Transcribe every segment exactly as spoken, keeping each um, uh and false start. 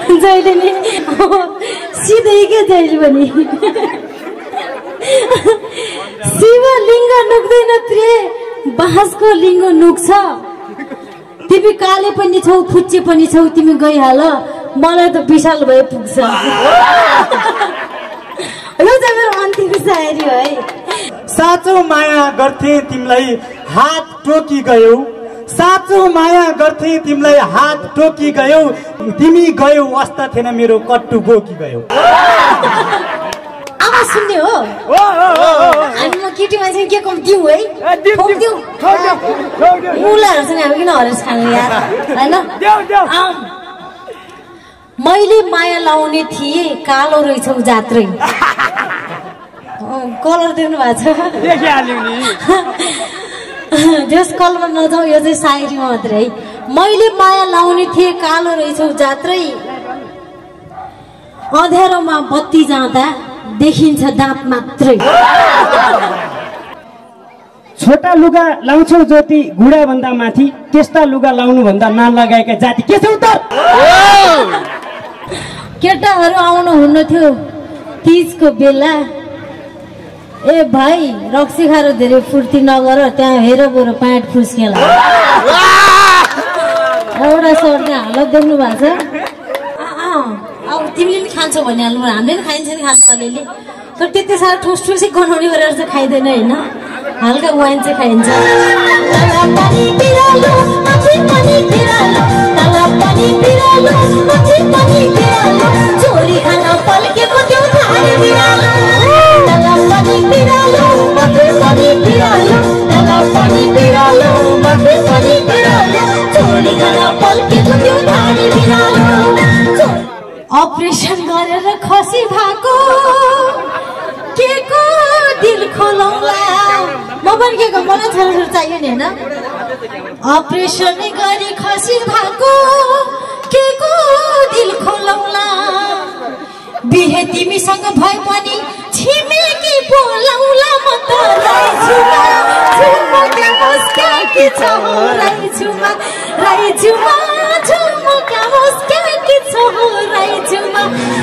जहिले नि सिधै के जहिले पनि शिवलिङ्ग नुक्दैन प्रिय बाँसको लिङ्ग नुक्छ तिमी काले पनि छौ फुच्चे पनि छौ तिमी गइहाल मलाई त विशाल भए पुग्छ यो चाहिँ मेरो अन्तिम शायरी हो है साँचो माया गर्थे तिमीलाई हात टोकी गयौ साँचो माया गर्थे तिमीलाई हात टोकी गयौ तिमी गयौ वास्ता थिएन मेरो कट्टु बोकी गयौ आवाज सुन्ने हो अनि म केटी मान्छे के कम दिउँ है ठोक्दिउँ मुलाहरूसँग अब किन हरेस खानु यार होइन मैले माया लाउने थिएँ कालो रहेछौ जात्रै कलर देख्नु भएको छ जस कलरमा नजाउँ यो चाहिँ सायरीमा मात्रै है मैले माया लाउने थिएँ कालो रहेछौ जात्रै अँध्यारोमा बत्ती जाँदा देखिन्छ दाँत मात्रै छोटा लुगा लाउँछौ ज्योति गुडा भन्दा माथि त्यस्ता लुगा लाउनु भन्दा नलगाएका जाति के छ उत्तर केटाहरू आउनु हुन्न थियो तीजको बेला ए भाइ रक्सी खाएर धेरै फुर्ती नगर त्यहाँ हेर बरु प्यान्ट फुस्केला एउटा सर्ने हालत देख्नु भएको छ अब तिमीले पनि खान्छौ भनिहाल्नु हामीले पनि खाइन्छ नि खान्छ अलिअलि तर त्यति साह्रो ठुस ठुसी गनाउने गरेर चाहिँ खाइँदैन होइन हल्का वाइन चाहिँ खाइन्छ छोरी खाना पल्केको त्यो थारी बिरालो तला पनि बिरालो माथि पनि बिरालो तला पनि बिरालो माथि पनि बिरालो छोरी खाना पल्केको त्यो थारी बिरालो अपरेसन गरेर खसी भएको के को दिल खोलौला म पनि के को मलाई छोरा चाहियो नि हैन अपरेसन गरी खसी भएको के को दिल खोलौला बिहे तिमीसँग भए पनि छिमेकी बोलाउला म त राई छुमा झुमका मुस्काकी छ हो राई छुमा राई छुमा झुमका मुस्काकी छ हो राई छुमा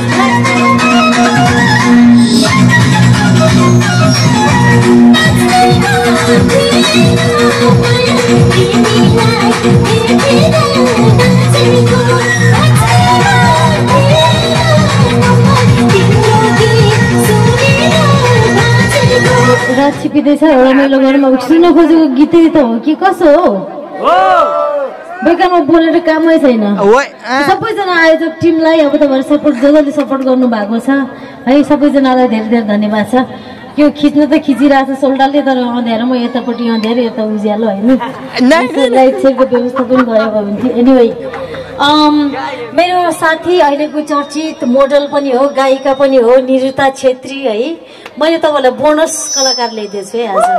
रात छिपिँदैछ एउटा मेलो घरमा सुन्न खोजेको गीतै त हो कि कसो हो बेकारमा बोलेर कामै छैन सबैजना आयोजक टिमलाई अब तपाईँहरू सपोर्ट जसले सपोर्ट गर्नु भएको छ है सबैजनालाई धेरै धेरै धन्यवाद छ यो खिच्न त खिचिरहेको छ सोल्डाले तर अँध्यारो म यतापट्टि अँध्यारो यता उज्यालो होइन लाइट सेटको व्यवस्था पनि गरेको हुन्थ्यो एनिवे मेरो साथी अहिलेको चर्चित मोडल पनि हो गायिका पनि हो निरुता छेत्री है मैले तपाईँलाई बोनस कलाकार ल्याइदिएछु है आज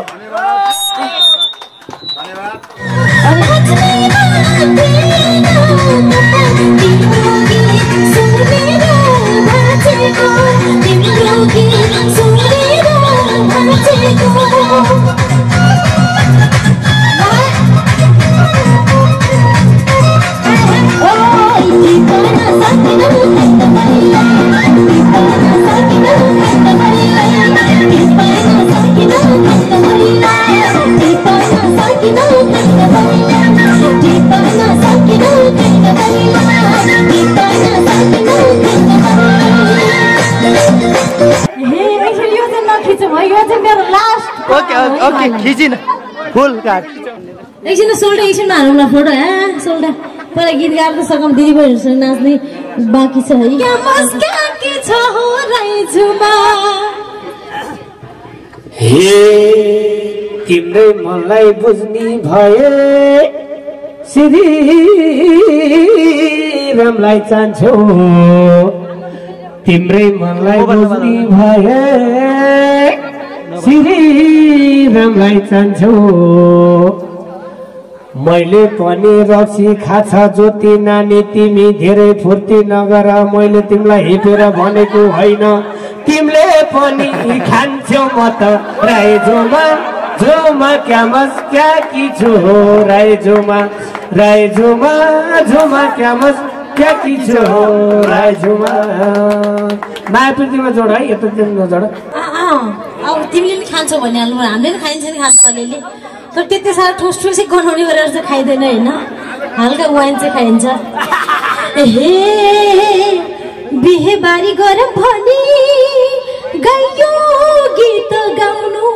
ओके खिचिन फुल काट एकछिन सोल्डा एकछिनमा हालौँला फोटो है सोल्डा पहिला गीत गाएर त सकम दिदी बहिनीसँग नाच्ने बाँकी छ है हे तिम्रै मनलाई बुझ्ने भए श्री रामलाई चाहन्छौ तिम्रै मनलाई बुझ्ने भए श्री रामलाई चाहन्छौ मैले पनि रक्सी खाछ ज्योति नानी तिमी धेरै फुर्ती नगर मैले तिमीलाई हिपेर भनेको होइन तिमीले पनि खान्छौ म त राई झुमा झुमा क्यामस क्या कि छु राई झुमा राई झुमा झुमा क्यामस क्या की छोरा झुमा माया प्रीतिमा जोड है यता तिमी नजोड अब तिमीले नि खान्छौ भनिहाल्नु हामीले नि खाइन्छ नि खान्छ अलिअलि तर त्यति साह्रो ठुस ठुसी गनाउने गरेर चाहिँ खाइँदैन होइन हल्का वाइन चाहिँ खाइन्छ हे बिहेबारी गरौँ भनी गयो गीत गाउनु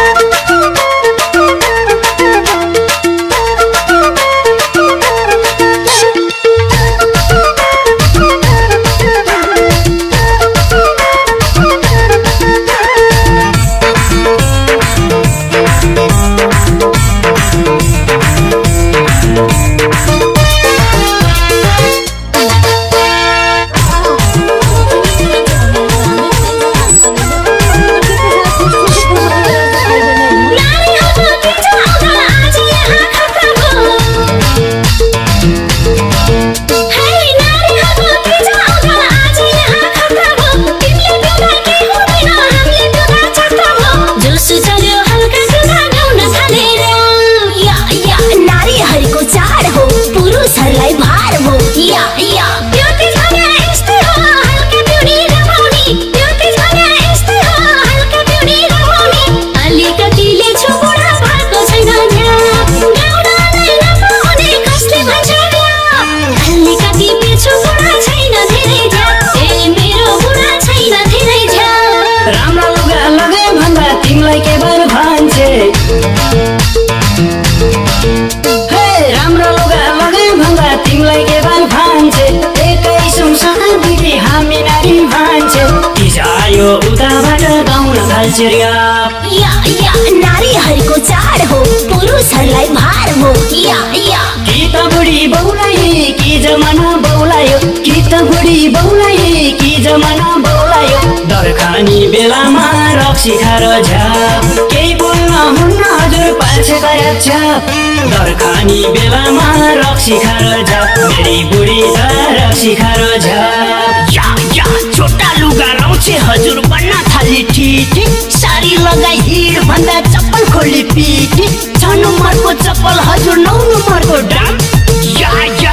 नारीहरूको चाड हो पुरुषहरूलाई भार हो या या कि त बुढी बौलाए कि जमाना बौलायो कि त बुढी बौलाए कि जमाना बौलायो दरखानी बेलामा रक्सी खाएर झ्याप केही बोल्न हुन्न हजुर पाल्छे गया छ्याप दरखानी बेलामा रक्सी खाएर झ्याप मेरी बुढी त रक्सी खाएर झ्याप या या छोटा लुगा लाउँछे हजुर बन्न थाली ठिटी साडी लगाई हिँड भन्दा चप्पल खोली पिटी छ नम्बरको चप्पल हजुर नौ नम्बरको दाम या या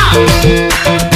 या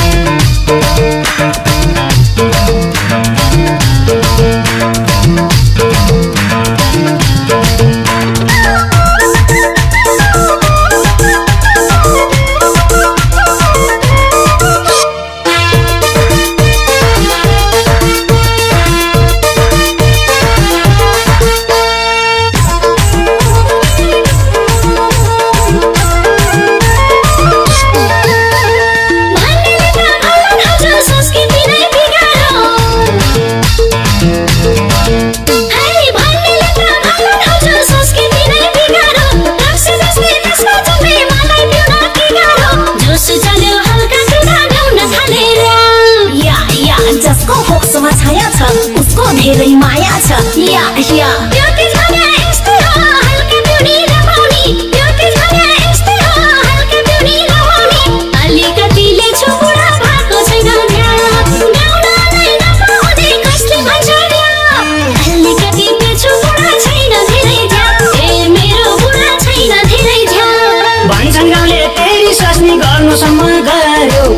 धेरै माया छ या या ब्युटी भने यस्तै हो हल्का ब्युटी लगाउने ब्युटी भने यस्तै हो हल्का ब्युटी लगाउने अलिकतिले छोरा भएको छैन ध्यान गाउनलाई नपाउने कसले भन्छ अलिकतिले छोरा छैन धेरै ध्यान ए मेरो बुढा छैन धेरै ध्यान भन्छन् गाउँले तेरी सस्नी गर्नुसम्म गर्यो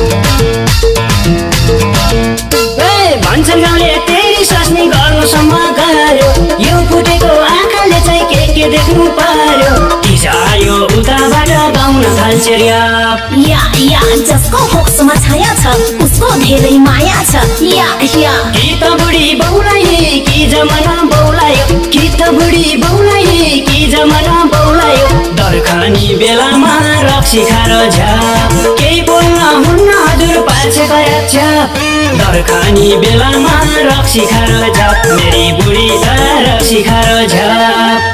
ए भन्छन् गाउँले सस्नी गर्नुसम्म गर्यो यो फुटेको आँखाले चाहिँ के के देख्नु पर्यो तिजायो उताबाट गाउन थाल्छ र्याप या या जसको फोक्समा छाया छ उसको धेरै माया छ या या कि त बुढी बौलाए कि जमाना बौलायो कि त बुढी बौलाए कि जमाना बौलायो दरखानी बेलामा रक्सी खाएर झ्याप केही बोल्न हुन्न हजुर पाल्छे गया छ्याप दरखानी बेलामा रक्सी खाएर झ्याप मेरी बुढी त रक्सी खाएर झ्याप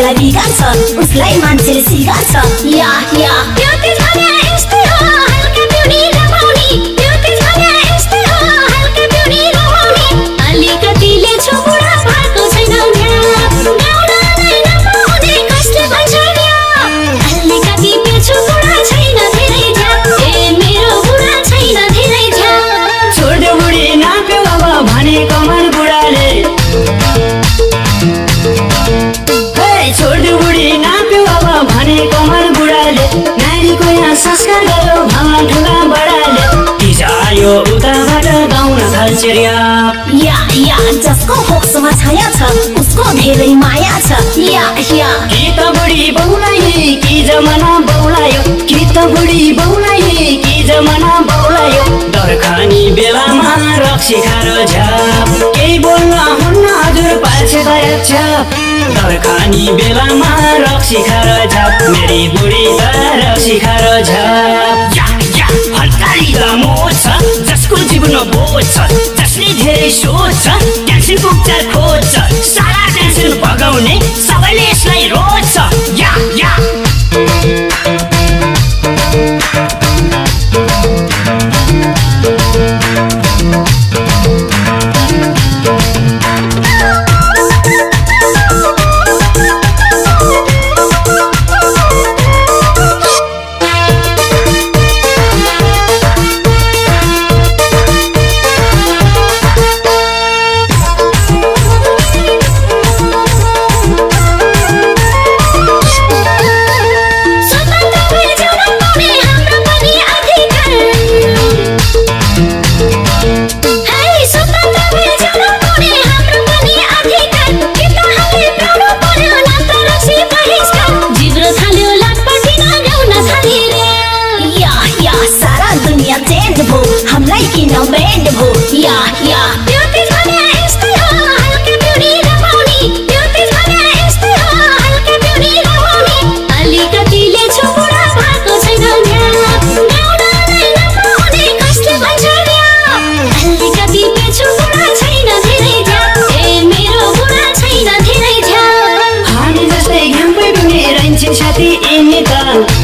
मान्छेलाई बिगार्छ उसलाई मान्छेले सिगार्छ या या त्यो तिज भने यस्तै हो हल्का पिउनी रमाउनी त्यो तिज भने यस्तै हो हल्का पिउनी रमाउनी अलिकतिले छु बुढा भएको छैन गाउनलाई नपाउने कसले भन्छ अलिकति पेछु बुढा छैन धेरै झ्याप ए मेरो बुढा छैन धेरै झ्याप छोड्यो बुढी नाप्यो अब भने कमल बुढाले छोड्यो बुढी नाप्यो अब भने कमल बुढाले नारीको यहाँ संस्कार गर्यो भावना ठुला बडाले तिजायो उताबाट गाउन थाल्छ या या जसको फोक्सोमा छाया छ उसको धेरै माया छ या या कि त बुढी बहुलाई कि जमाना बहुलायो कि त बुढी बहुलाई कि जमाना बहुलायो दरखानी बेलामा रक्सी खाएर झ्याप केही बोल्न हुन्न हजुर पाल्छ दया छ्याप दरखानी बेलामा रक्सी खाएर झ्याप मेरी बुढी त रक्सी खाएर झ्याप या या हल्काली लामो छ जसको जीवन बोझ छ जसले धेरै सोच छ टेन्सनको उपचार खोज्छ सारा टेन्सन भगाउने सबैले यसलाई रोज्छ या या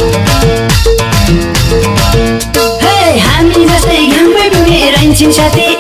साथी